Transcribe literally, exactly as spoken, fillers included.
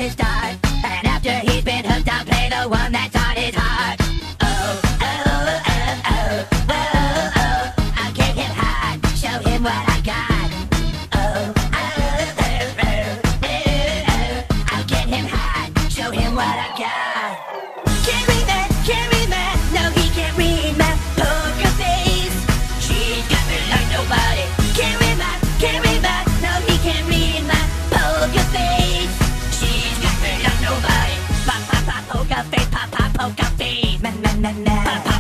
to start. And after he's been hooked, I'll play the one that's on his heart. Oh, oh, oh, oh, oh, oh, I'll get him hot, show him what I got. Oh, oh, oh, oh, oh, oh, I'll get him hot, show him what I got. Can't read that, can't read that, no he can't read my poker face. She's got me like nobody. Can't read my, can't read my, no he can't read my poker face. She's got me like nobody. Pop, pop, pop, poker face, pop, pop, poker face. Na, na, na, na. Pop, pop.